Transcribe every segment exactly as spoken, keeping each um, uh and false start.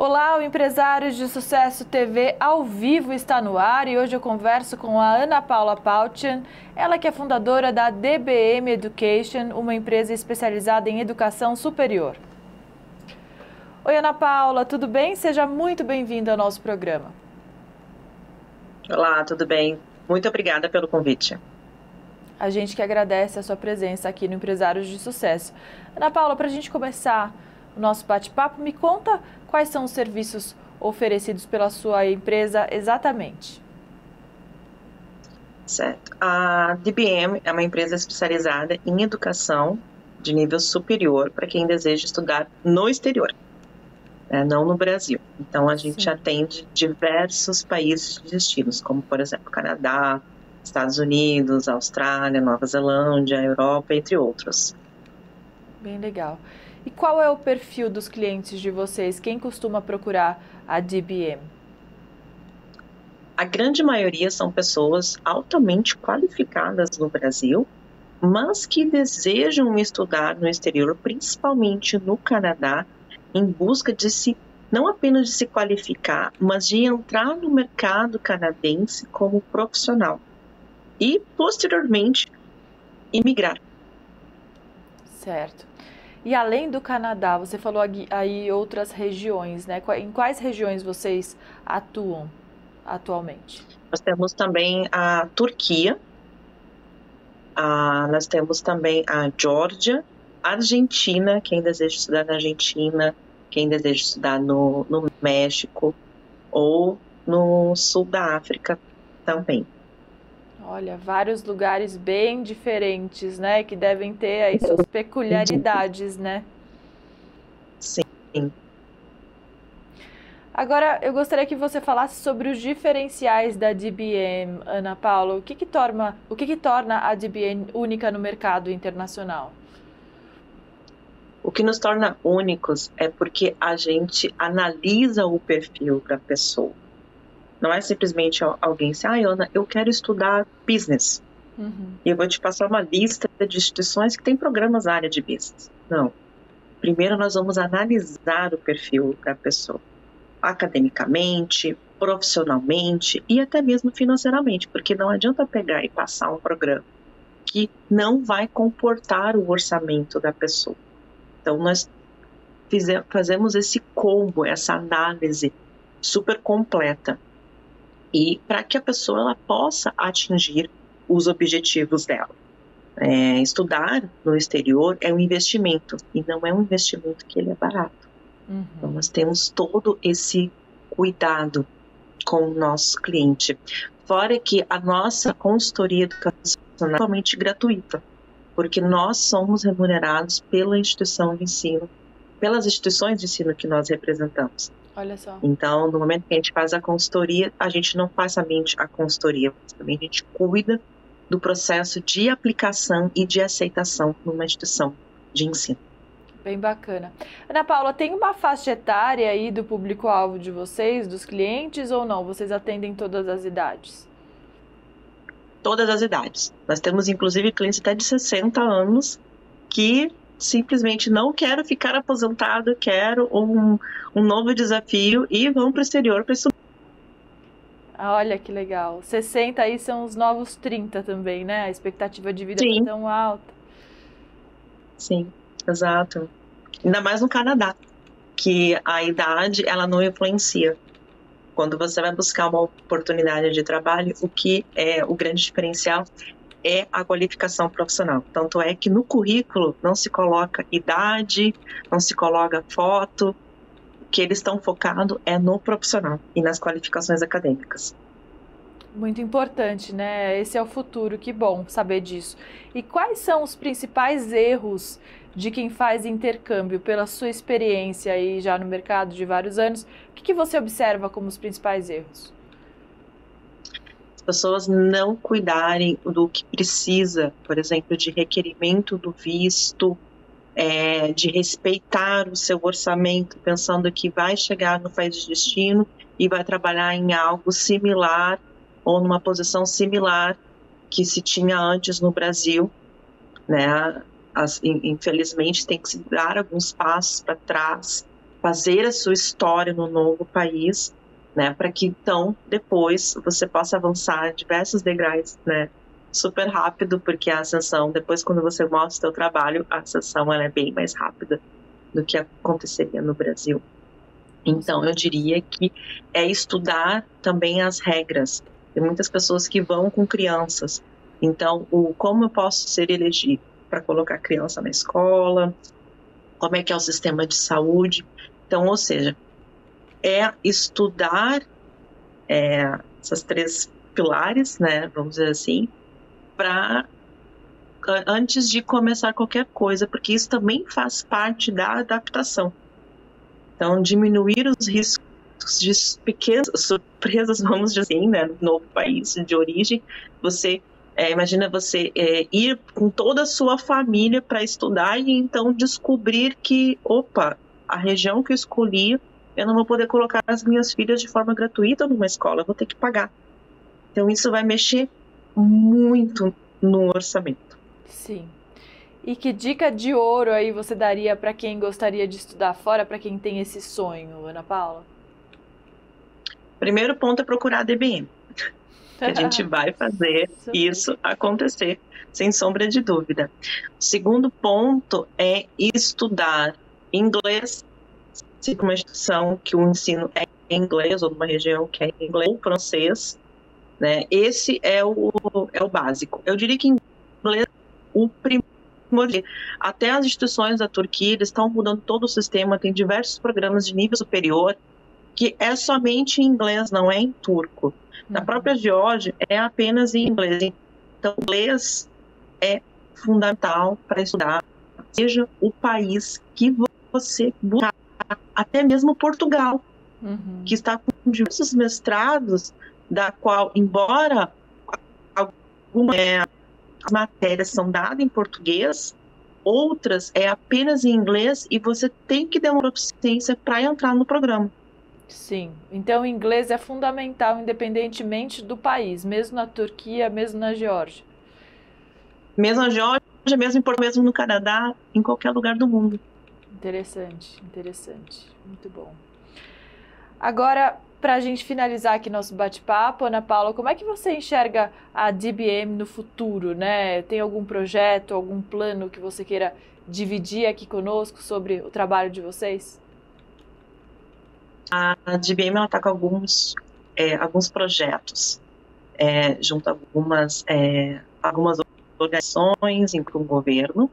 Olá, o Empresários de Sucesso T V ao vivo está no ar e hoje eu converso com a Ana Paula Pautian, ela que é fundadora da D B M Education, uma empresa especializada em educação superior. Oi, Ana Paula, tudo bem? Seja muito bem-vinda ao nosso programa. Olá, tudo bem? Muito obrigada pelo convite. A gente que agradece a sua presença aqui no Empresários de Sucesso. Ana Paula, para a gente começar o nosso bate-papo, me conta quais são os serviços oferecidos pela sua empresa exatamente. Certo. A D B M é uma empresa especializada em educação de nível superior para quem deseja estudar no exterior, né, não no Brasil. Então, a gente Sim. atende diversos países de destinos, como, por exemplo, Canadá, Estados Unidos, Austrália, Nova Zelândia, Europa, entre outros. Bem legal. E qual é o perfil dos clientes de vocês? Quem costuma procurar a D B M? A grande maioria são pessoas altamente qualificadas no Brasil, mas que desejam estudar no exterior, principalmente no Canadá, em busca de se, não apenas de se qualificar, mas de entrar no mercado canadense como profissional e, posteriormente, imigrar. Certo. E além do Canadá, você falou aí outras regiões, né? Em quais regiões vocês atuam atualmente? Nós temos também a Turquia, a, nós temos também a Geórgia, Argentina, quem deseja estudar na Argentina, quem deseja estudar no, no México ou no sul da África também. Olha, vários lugares bem diferentes, né? Que devem ter aí suas peculiaridades, né? Sim. Agora, eu gostaria que você falasse sobre os diferenciais da D B M, Ana Paula. O que que torna, o que que torna a D B M única no mercado internacional? O que nos torna únicos é porque a gente analisa o perfil da pessoa. Não é simplesmente alguém dizer, ah, Ana, eu quero estudar business. Uhum. E eu vou te passar uma lista de instituições que têm programas na área de business. Não. Primeiro nós vamos analisar o perfil da pessoa. Academicamente, profissionalmente e até mesmo financeiramente. Porque não adianta pegar e passar um programa que não vai comportar o orçamento da pessoa. Então nós fizemos, fazemos esse combo, essa análise super completa. E para que a pessoa ela possa atingir os objetivos dela. É, estudar no exterior é um investimento, e não é um investimento que ele é barato. Uhum. Então, nós temos todo esse cuidado com o nosso cliente. Fora que a nossa consultoria educacional é totalmente gratuita, porque nós somos remunerados pela instituição de ensino, pelas instituições de ensino que nós representamos. Olha só. Então, no momento que a gente faz a consultoria, a gente não faz somente a consultoria, mas também a gente cuida do processo de aplicação e de aceitação numa instituição de ensino. Bem bacana. Ana Paula, tem uma faixa etária aí do público-alvo de vocês, dos clientes, ou não? Vocês atendem todas as idades? Todas as idades. Nós temos, inclusive, clientes até de sessenta anos que simplesmente não quero ficar aposentado, quero um, um novo desafio e vão para o exterior para estudar. Olha que legal. sessenta aí são os novos trinta também, né? A expectativa de vida Sim. é tão alta. Sim, exato. Ainda mais no Canadá, que a idade ela não influencia. Quando você vai buscar uma oportunidade de trabalho, o que é o grande diferencial é a qualificação profissional. Tanto é que no currículo não se coloca idade, não se coloca foto. O que eles estão focados é no profissional e nas qualificações acadêmicas. Muito importante, né? Esse é o futuro, que bom saber disso. E quais são os principais erros de quem faz intercâmbio, pela sua experiência aí já no mercado de vários anos? O que, que você observa como os principais erros? Pessoas não cuidarem do que precisa, por exemplo, de requerimento do visto, é, de respeitar o seu orçamento, pensando que vai chegar no país de destino e vai trabalhar em algo similar ou numa posição similar que se tinha antes no Brasil, né? As, infelizmente tem que se dar alguns passos para trás fazer a sua história no novo país, né, para que então depois você possa avançar diversos degraus, né, super rápido, porque a ascensão, depois quando você mostra o seu trabalho, a ascensão ela é bem mais rápida do que aconteceria no Brasil. Então eu diria que é estudar também as regras. Tem muitas pessoas que vão com crianças, então o como eu posso ser elegível para colocar criança na escola, como é que é o sistema de saúde. Então, ou seja, é estudar é, essas três pilares, né, vamos dizer assim, para antes de começar qualquer coisa, porque isso também faz parte da adaptação. Então, diminuir os riscos de pequenas surpresas, vamos dizer assim, né, no novo país de origem. Você é, imagina você é, ir com toda a sua família para estudar e então descobrir que, opa, a região que eu escolhi, eu não vou poder colocar as minhas filhas de forma gratuita numa escola, eu vou ter que pagar. Então, isso vai mexer muito no orçamento. Sim. E que dica de ouro aí você daria para quem gostaria de estudar fora, para quem tem esse sonho, Ana Paula? Primeiro ponto é procurar a D B M. Que a gente vai fazer isso acontecer, sem sombra de dúvida. O segundo ponto é estudar inglês, se para uma instituição que o ensino é em inglês, ou numa região que é em inglês, ou francês, né? Esse é o, é o básico. Eu diria que inglês, o primeiro, até as instituições da Turquia, eles estão mudando todo o sistema, tem diversos programas de nível superior, que é somente em inglês, não é em turco. Na própria Geórgia é apenas em inglês. Então, inglês é fundamental para estudar, seja o país que você buscar, até mesmo Portugal, uhum. que está com diversos mestrados, da qual, embora algumas é, matérias são dadas em português, outras é apenas em inglês e você tem que demonstrar proficiência para entrar no programa. Sim, então o inglês é fundamental independentemente do país, mesmo na Turquia, mesmo na Geórgia. Mesmo na Geórgia, mesmo, em, mesmo no Canadá, em qualquer lugar do mundo. Interessante, interessante, muito bom. Agora, para a gente finalizar aqui nosso bate-papo, Ana Paula, como é que você enxerga a D B M no futuro, né? Tem algum projeto, algum plano que você queira dividir aqui conosco sobre o trabalho de vocês? A D B M está com alguns, é, alguns projetos, é, junto a algumas, é, algumas organizações, incluindo o governo,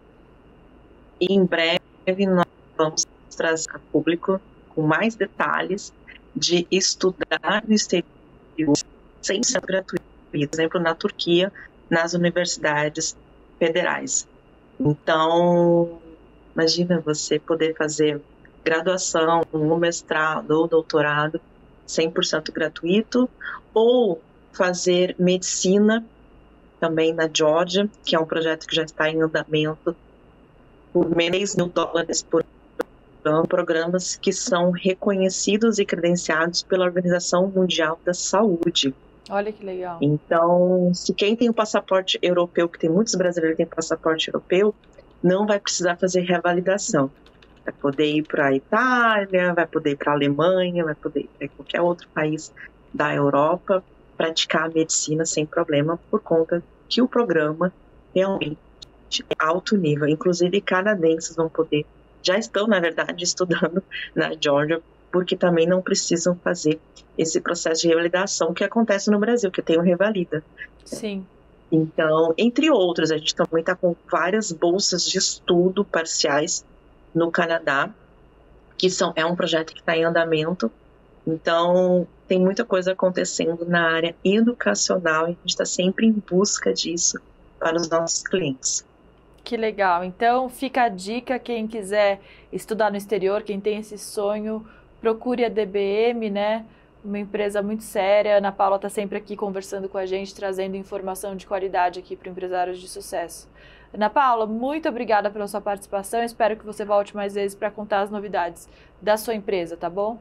e em breve nós vamos trazer a público com mais detalhes de estudar no exterior sem ser gratuito, por exemplo, na Turquia, nas universidades federais. Então, imagina você poder fazer graduação, um mestrado ou doutorado cem por cento gratuito, ou fazer medicina também na Geórgia, que é um projeto que já está em andamento, por dez mil dólares por ano, programas que são reconhecidos e credenciados pela Organização Mundial da Saúde. Olha que legal. Então, se quem tem o passaporte europeu, que tem muitos brasileiros que têm passaporte europeu, não vai precisar fazer revalidação. Vai poder ir para a Itália, vai poder ir para a Alemanha, vai poder ir para qualquer outro país da Europa, praticar a medicina sem problema, por conta que o programa realmente é alto nível. Inclusive, canadenses vão poder, já estão, na verdade, estudando na Geórgia, porque também não precisam fazer esse processo de revalidação que acontece no Brasil, que tem o Revalida. Sim. Então, entre outros, a gente também está com várias bolsas de estudo parciais no Canadá, que são, é um projeto que está em andamento. Então, tem muita coisa acontecendo na área educacional e a gente está sempre em busca disso para os nossos clientes. Que legal. Então, fica a dica, quem quiser estudar no exterior, quem tem esse sonho, procure a D B M, né? Uma empresa muito séria. A Ana Paula está sempre aqui conversando com a gente, trazendo informação de qualidade aqui para empresários de sucesso. Ana Paula, muito obrigada pela sua participação. Espero que você volte mais vezes para contar as novidades da sua empresa, tá bom?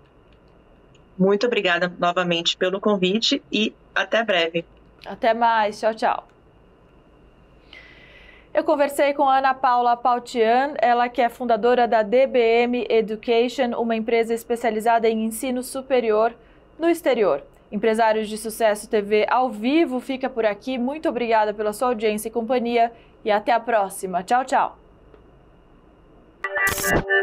Muito obrigada novamente pelo convite e até breve. Até mais. Tchau, tchau. Eu conversei com a Ana Paula Pautian, ela que é fundadora da D B M Education, uma empresa especializada em ensino superior no exterior. Empresários de Sucesso T V ao vivo fica por aqui. Muito obrigada pela sua audiência e companhia e até a próxima. Tchau, tchau.